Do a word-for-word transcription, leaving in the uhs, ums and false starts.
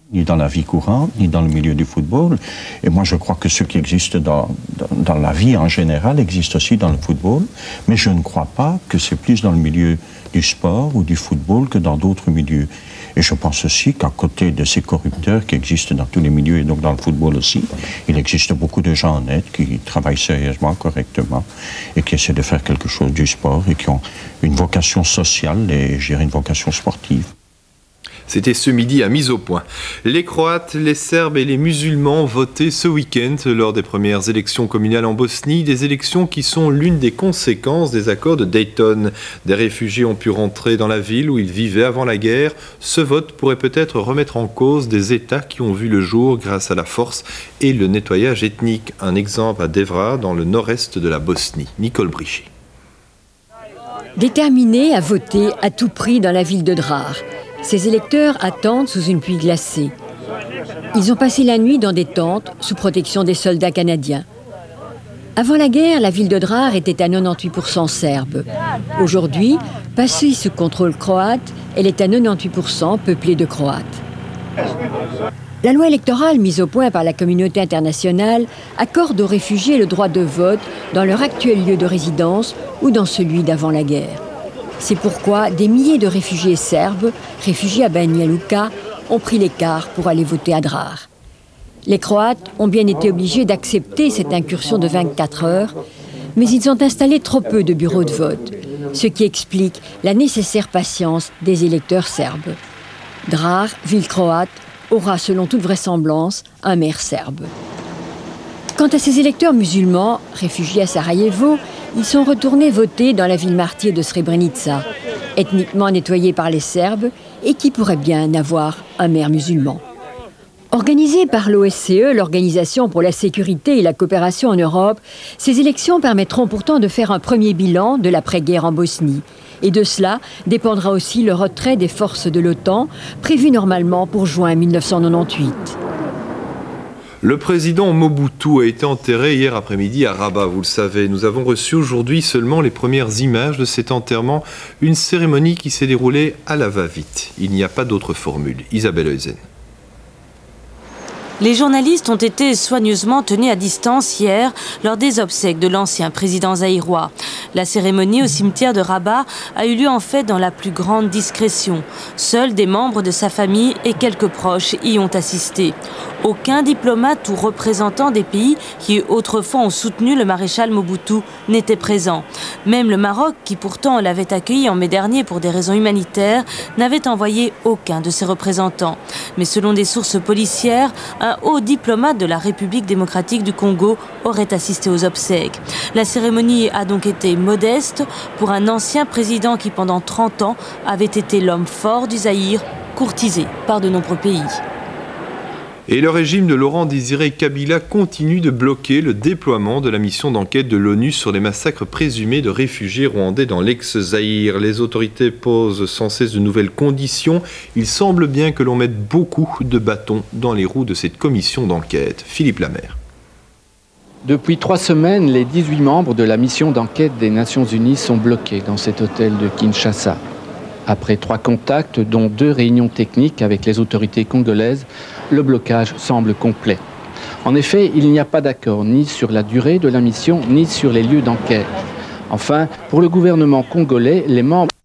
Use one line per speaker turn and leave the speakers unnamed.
ni dans la vie courante, ni dans le milieu du football. Et moi, je crois que ce qui existe dans, dans, dans la vie en général existe aussi dans le football. Mais je ne crois pas que c'est plus dans le milieu du sport ou du football que dans d'autres milieux. Et je pense aussi qu'à côté de ces corrupteurs qui existent dans tous les milieux, et donc dans le football aussi, il existe beaucoup de gens honnêtes qui travaillent sérieusement, correctement, et qui essaient de faire quelque chose du sport et qui ont une vocation sociale et, je dirais, une vocation sportive.
C'était ce midi à Mise au Point. Les Croates, les Serbes et les musulmans votaient ce week-end lors des premières élections communales en Bosnie, des élections qui sont l'une des conséquences des accords de Dayton. Des réfugiés ont pu rentrer dans la ville où ils vivaient avant la guerre. Ce vote pourrait peut-être remettre en cause des États qui ont vu le jour grâce à la force et le nettoyage ethnique. Un exemple à Devra, dans le nord-est de la Bosnie. Nicole Brichet.
Déterminés à voter à tout prix dans la ville de Drar, ces électeurs attendent sous une pluie glacée. Ils ont passé la nuit dans des tentes sous protection des soldats canadiens. Avant la guerre, la ville de Drar était à quatre-vingt-dix-huit pour cent serbe. Aujourd'hui, passée sous contrôle croate, elle est à quatre-vingt-dix-huit pour cent peuplée de Croates. La loi électorale mise au point par la communauté internationale accorde aux réfugiés le droit de vote dans leur actuel lieu de résidence ou dans celui d'avant la guerre. C'est pourquoi des milliers de réfugiés serbes, réfugiés à Banja Luka, ont pris l'écart pour aller voter à Drar. Les Croates ont bien été obligés d'accepter cette incursion de vingt-quatre heures, mais ils ont installé trop peu de bureaux de vote, ce qui explique la nécessaire patience des électeurs serbes. Drar, ville croate, aura selon toute vraisemblance un maire serbe. Quant à ces électeurs musulmans, réfugiés à Sarajevo, ils sont retournés voter dans la ville martyre de Srebrenica, ethniquement nettoyée par les Serbes et qui pourrait bien avoir un maire musulman. Organisées par l'O S C E, l'Organisation pour la sécurité et la coopération en Europe, ces élections permettront pourtant de faire un premier bilan de l'après-guerre en Bosnie. Et de cela dépendra aussi le retrait des forces de l'OTAN, prévu normalement pour juin mille neuf cent quatre-vingt-dix-huit.
Le président Mobutu a été enterré hier après-midi à Rabat, vous le savez. Nous avons reçu aujourd'hui seulement les premières images de cet enterrement, une cérémonie qui s'est déroulée à la va-vite. Il n'y a pas d'autre formule. Isabelle Heusen.
Les journalistes ont été soigneusement tenus à distance hier lors des obsèques de l'ancien président zaïrois. La cérémonie au cimetière de Rabat a eu lieu en fait dans la plus grande discrétion. Seuls des membres de sa famille et quelques proches y ont assisté. Aucun diplomate ou représentant des pays qui autrefois ont soutenu le maréchal Mobutu n'était présent. Même le Maroc, qui pourtant l'avait accueilli en mai dernier pour des raisons humanitaires, n'avait envoyé aucun de ses représentants. Mais selon des sources policières, un haut diplomate de la République démocratique du Congo aurait assisté aux obsèques. La cérémonie a donc été modeste pour un ancien président qui pendant trente ans avait été l'homme fort du Zaïre, courtisé par de nombreux pays.
Et le régime de Laurent Désiré Kabila continue de bloquer le déploiement de la mission d'enquête de l'ONU sur les massacres présumés de réfugiés rwandais dans l'ex-Zaïre. Les autorités posent sans cesse de nouvelles conditions. Il semble bien que l'on mette beaucoup de bâtons dans les roues de cette commission d'enquête. Philippe Lamère.
Depuis trois semaines, les dix-huit membres de la mission d'enquête des Nations Unies sont bloqués dans cet hôtel de Kinshasa. Après trois contacts, dont deux réunions techniques avec les autorités congolaises, le blocage semble complet. En effet, il n'y a pas d'accord ni sur la durée de la mission, ni sur les lieux d'enquête. Enfin, pour le gouvernement congolais, les membres